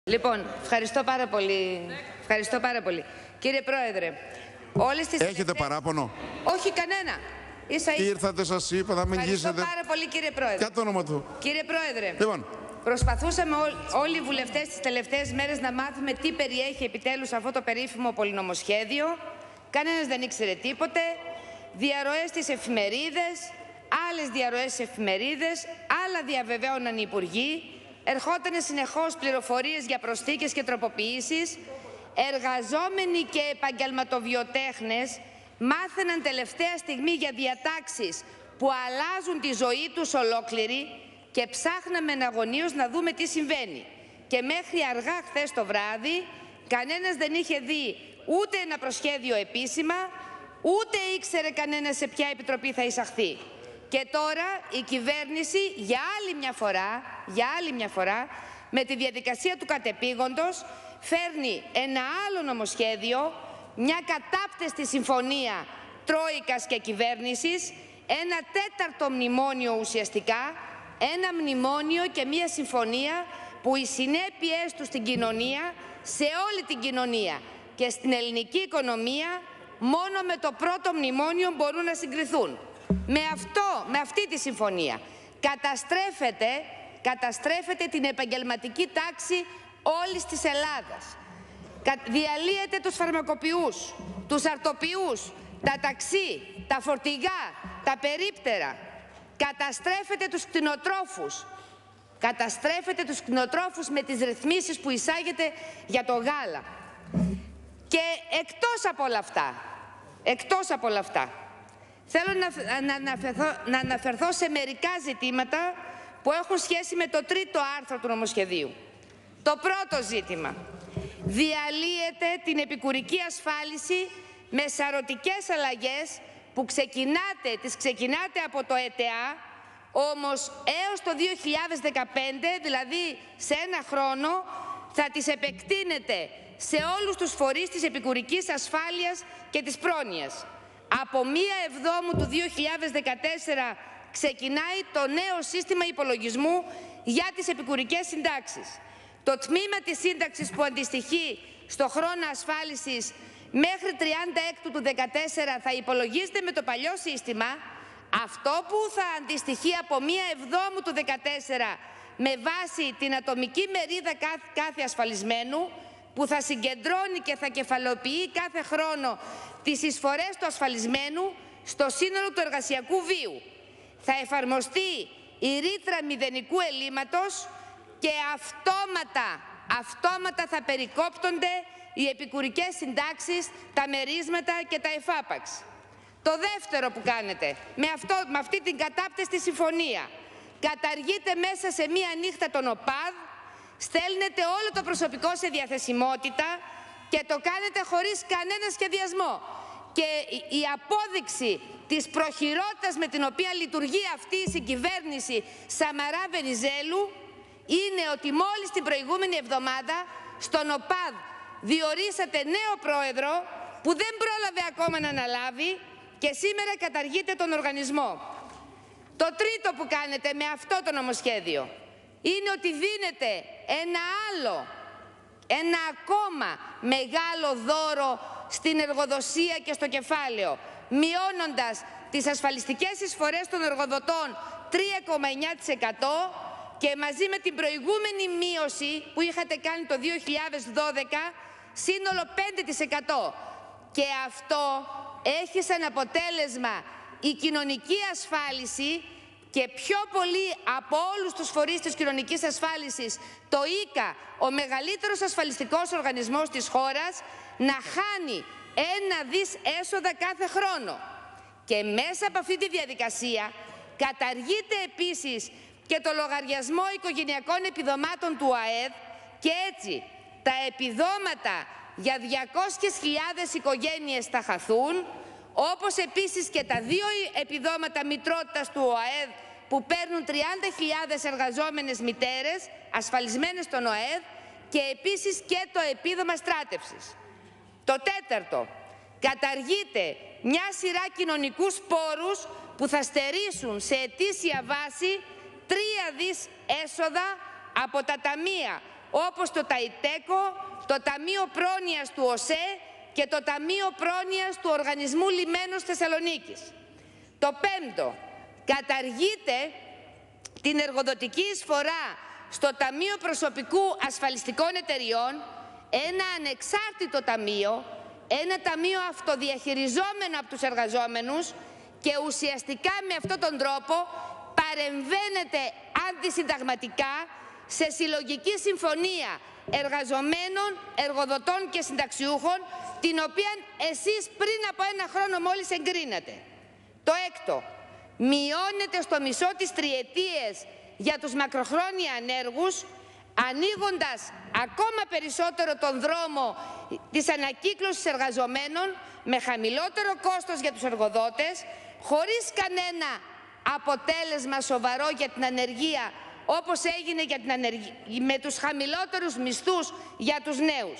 Λοιπόν, ευχαριστώ πάρα πολύ. Ευχαριστώ πάρα πολύ. Κύριε Πρόεδρε, όλες τις Έχετε παράπονο? Όχι κανένα. Ήρθατε, σας είπα, θα μιλήσετε. Ευχαριστώ πάρα πολύ, κύριε Πρόεδρε. Ποια το όνομα του? Κύριε Πρόεδρε, λοιπόν, προσπαθούσαμε όλοι οι βουλευτές τις τελευταίες μέρες να μάθουμε τι περιέχει επιτέλους αυτό το περίφημο πολυνομοσχέδιο. Κανένας δεν ήξερε τίποτε. Διαρροές στις εφημερίδες, άλλες διαρροές στις εφημερίδες, άλλα διαβεβαίωναν οι υπουργοί. Ερχόταν συνεχώς πληροφορίες για προσθήκες και τροποποιήσεις. Εργαζόμενοι και επαγγελματοβιοτέχνες μάθαιναν τελευταία στιγμή για διατάξεις που αλλάζουν τη ζωή τους ολόκληρη και ψάχναμε εναγωνίως να δούμε τι συμβαίνει. Και μέχρι αργά χθες το βράδυ κανένας δεν είχε δει ούτε ένα προσχέδιο επίσημα, ούτε ήξερε κανένας σε ποια επιτροπή θα εισαχθεί. Και τώρα η κυβέρνηση για άλλη μια φορά, με τη διαδικασία του κατεπήγοντος, φέρνει ένα άλλο νομοσχέδιο, μια κατάπτεστη συμφωνία Τρόικας και κυβέρνησης, ένα τέταρτο μνημόνιο ουσιαστικά, ένα μνημόνιο και μια συμφωνία που οι συνέπειες του στην κοινωνία, σε όλη την κοινωνία και στην ελληνική οικονομία, μόνο με το πρώτο μνημόνιο μπορούν να συγκριθούν. Με αυτή τη συμφωνία καταστρέφεται την επαγγελματική τάξη όλης της Ελλάδας. Διαλύεται τους φαρμακοποιούς, τους αρτοποιούς, τα ταξί, τα φορτηγά, τα περίπτερα. Καταστρέφεται τους κτηνοτρόφους με τις ρυθμίσεις που εισάγεται για το γάλα. Και εκτός από όλα αυτά, θέλω να αναφερθώ σε μερικά ζητήματα που έχουν σχέση με το τρίτο άρθρο του νομοσχεδίου. Το πρώτο ζήτημα. Διαλύεται την επικουρική ασφάλιση με σαρωτικές αλλαγές που ξεκινάτε από το ΕΤΕΑ, όμως έως το 2015, δηλαδή σε ένα χρόνο, θα τις επεκτείνετε σε όλους τους φορείς της επικουρικής ασφάλειας και της πρόνοιας. Από 1 Εβδόμου του 2014 ξεκινάει το νέο σύστημα υπολογισμού για τις επικουρικές συντάξεις. Το τμήμα της σύνταξης που αντιστοιχεί στο χρόνο ασφάλισης μέχρι 36 του 2014 θα υπολογίζεται με το παλιό σύστημα. Αυτό που θα αντιστοιχεί από 1 Εβδόμου του 2014 με βάση την ατομική μερίδα κάθε ασφαλισμένου, που θα συγκεντρώνει και θα κεφαλοποιεί κάθε χρόνο τις εισφορές του ασφαλισμένου στο σύνολο του εργασιακού βίου. Θα εφαρμοστεί η ρήτρα μηδενικού ελλείμματος και αυτόματα θα περικόπτονται οι επικουρικές συντάξεις, τα μερίσματα και τα εφάπαξ. Το δεύτερο που κάνετε με αυτή την κατάπτεστη συμφωνία, καταργείτε μέσα σε μία νύχτα τον ΟΠΑΔ, στέλνετε όλο το προσωπικό σε διαθεσιμότητα και το κάνετε χωρίς κανένα σχεδιασμό. Και η απόδειξη της προχειρότητας με την οποία λειτουργεί αυτή η συγκυβέρνηση Σαμαρά-Βενιζέλου είναι ότι μόλις την προηγούμενη εβδομάδα στον ΟΠΑΔ διορίσατε νέο πρόεδρο που δεν πρόλαβε ακόμα να αναλάβει και σήμερα καταργείτε τον οργανισμό. Το τρίτο που κάνετε με αυτό το νομοσχέδιο είναι ότι δίνετε ένα ακόμα μεγάλο δώρο στην εργοδοσία και στο κεφάλαιο, μειώνοντας τις ασφαλιστικές εισφορές των εργοδοτών 3,9% και μαζί με την προηγούμενη μείωση που είχατε κάνει το 2012, σύνολο 5%. Και αυτό έχει σαν αποτέλεσμα η κοινωνική ασφάλιση και πιο πολύ από όλους τους φορείς της κοινωνικής ασφάλισης, το ΙΚΑ, ο μεγαλύτερος ασφαλιστικός οργανισμός της χώρας, να χάνει 1 δις έσοδα κάθε χρόνο. Και μέσα από αυτή τη διαδικασία καταργείται επίσης και το λογαριασμό οικογενειακών επιδομάτων του ΑΕΔ και έτσι τα επιδόματα για 200.000 οικογένειες θα χαθούν, όπως επίσης και τα 2 επιδόματα μητρότητας του ΟΑΕΔ που παίρνουν 30.000 εργαζόμενες μητέρες ασφαλισμένες στον ΟΑΕΔ και επίσης και το επίδομα στράτευσης. Το τέταρτο, καταργείται μια σειρά κοινωνικούς πόρους που θα στερήσουν σε ετήσια βάση 3 δις έσοδα από τα ταμεία όπως το ΤΑΙΤΕΚΟ, το Ταμείο Πρόνοιας του ΟΣΕ και το Ταμείο Πρόνοιας του Οργανισμού Λιμένος Θεσσαλονίκης. Το πέμπτο, καταργείται την εργοδοτική εισφορά στο Ταμείο Προσωπικού Ασφαλιστικών Εταιριών, ένα ανεξάρτητο ταμείο, ένα ταμείο αυτοδιαχειριζόμενο από τους εργαζόμενους, και ουσιαστικά με αυτόν τον τρόπο παρεμβαίνεται αντισυνταγματικά σε συλλογική συμφωνία εργαζομένων, εργοδοτών και συνταξιούχων, την οποία εσείς πριν από ένα χρόνο μόλις εγκρίνατε. Το έκτο, μειώνεται στο μισό τις τριετίες για τους μακροχρόνια ανέργους, ανοίγοντας ακόμα περισσότερο τον δρόμο της ανακύκλωσης εργαζομένων με χαμηλότερο κόστος για τους εργοδότες, χωρίς κανένα αποτέλεσμα σοβαρό για την ανεργία, όπως έγινε για την με τους χαμηλότερους μισθούς για τους νέους.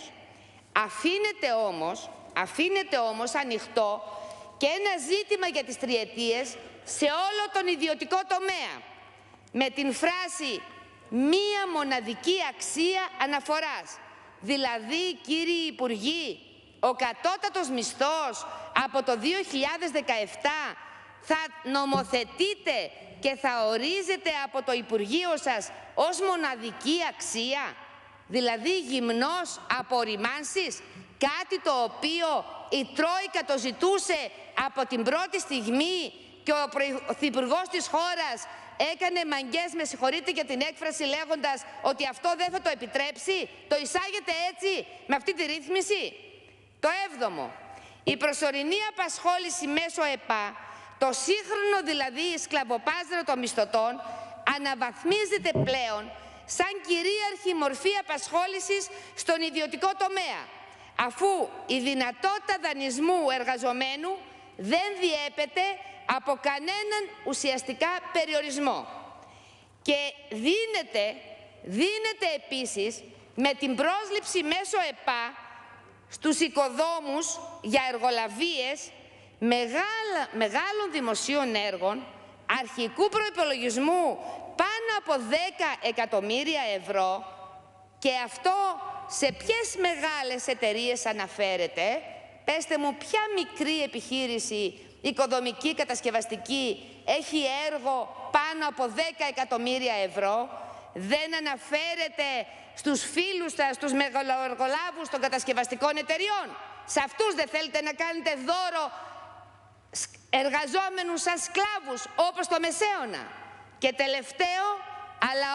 Αφήνεται όμως ανοιχτό και ένα ζήτημα για τις τριετίες σε όλο τον ιδιωτικό τομέα, με την φράση «μία μοναδική αξία αναφοράς». Δηλαδή, κύριοι Υπουργοί, ο κατώτατος μισθός από το 2017 θα νομοθετείτε και θα ορίζετε από το Υπουργείο σας ως μοναδική αξία, δηλαδή γυμνός απορριμάνσης, κάτι το οποίο η Τρόικα το ζητούσε από την πρώτη στιγμή και ο Πρωθυπουργός της χώρας έκανε μαγκές, με συγχωρείτε για την έκφραση, λέγοντας ότι αυτό δεν θα το επιτρέψει. Το εισάγεται έτσι, με αυτή τη ρύθμιση. Το έβδομο, η προσωρινή απασχόληση μέσω ΕΠΑ, το σύγχρονο δηλαδή σκλαβοπάζαρο των μισθωτών, αναβαθμίζεται πλέον σαν κυρίαρχη μορφή απασχόλησης στον ιδιωτικό τομέα, αφού η δυνατότητα δανεισμού εργαζομένου δεν διέπεται από κανέναν ουσιαστικά περιορισμό. Και δίνεται επίσης με την πρόσληψη μέσω ΕΠΑ στους οικοδόμους για εργολαβίες μεγάλων δημοσίων έργων αρχικού προϋπολογισμού πάνω από 10 εκατομμύρια ευρώ, και αυτό σε ποιες μεγάλες εταιρείες αναφέρεται? Πέστε μου, ποια μικρή επιχείρηση οικοδομική, κατασκευαστική έχει έργο πάνω από 10 εκατομμύρια ευρώ? Δεν αναφέρεται στους φίλους σας, στους μεγαλοεργολάβους των κατασκευαστικών εταιριών? Σε αυτούς δεν θέλετε να κάνετε δώρο εργαζόμενους σαν σκλάβους, όπως το Μεσαίωνα? Και τελευταίο, αλλά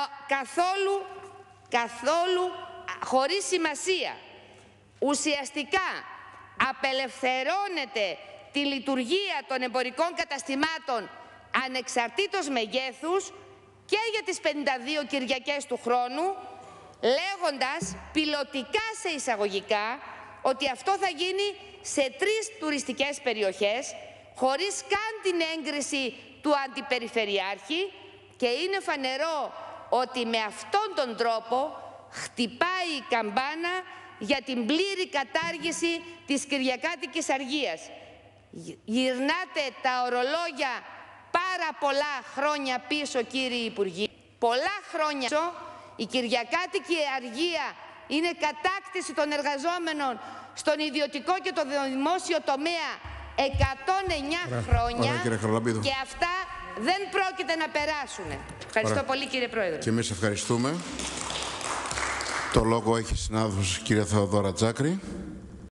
καθόλου χωρίς σημασία, ουσιαστικά απελευθερώνεται τη λειτουργία των εμπορικών καταστημάτων ανεξαρτήτως μεγέθους και για τις 52 Κυριακές του χρόνου, λέγοντας πιλωτικά σε εισαγωγικά ότι αυτό θα γίνει σε 3 τουριστικές περιοχές, χωρίς καν την έγκριση του Αντιπεριφερειάρχη, και είναι φανερό ότι με αυτόν τον τρόπο χτυπάει η καμπάνα για την πλήρη κατάργηση της Κυριακάτικης Αργίας. Γυρνάτε τα ορολόγια πάρα πολλά χρόνια πίσω, κύριοι Υπουργοί. Πολλά χρόνια πίσω. Η Κυριακάτικη Αργία είναι κατάκτηση των εργαζόμενων στον ιδιωτικό και το δημόσιο τομέα 109 χρόνια. Και αυτά δεν πρόκειται να περάσουν. Ευχαριστώ πολύ, κύριε Πρόεδρε. Και εμείς ευχαριστούμε. Το λόγο έχει συνάδελφος κυρία Θεοδόρα Τζάκρη.